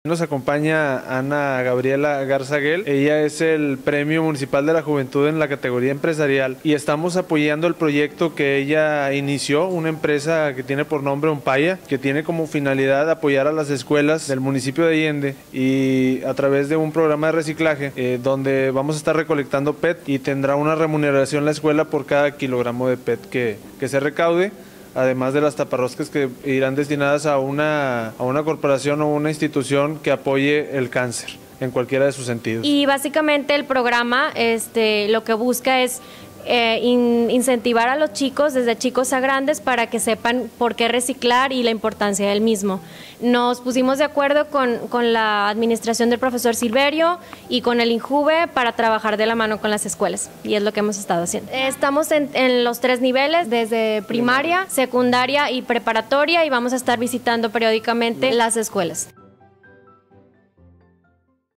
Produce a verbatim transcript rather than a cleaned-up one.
Nos acompaña Ana Gabriela Garzaguel. Ella es el Premio Municipal de la Juventud en la categoría empresarial y estamos apoyando el proyecto que ella inició, una empresa que tiene por nombre Umpaya, que tiene como finalidad apoyar a las escuelas del municipio de Allende y a través de un programa de reciclaje eh, donde vamos a estar recolectando P E T y tendrá una remuneración la escuela por cada kilogramo de P E T que, que se recaude, además de las taparroscas que irán destinadas a una, a una corporación o una institución que apoye el cáncer en cualquiera de sus sentidos. Y básicamente el programa este, lo que busca es eh, in, incentivar a los chicos, desde chicos a grandes, para que sepan por qué reciclar y la importancia del mismo. Nos pusimos de acuerdo con, con la administración del profesor Silverio y con el INJUVE para trabajar de la mano con las escuelas, y es lo que hemos estado haciendo. Estamos en, en los tres niveles, desde primaria, secundaria y preparatoria, y vamos a estar visitando periódicamente las escuelas.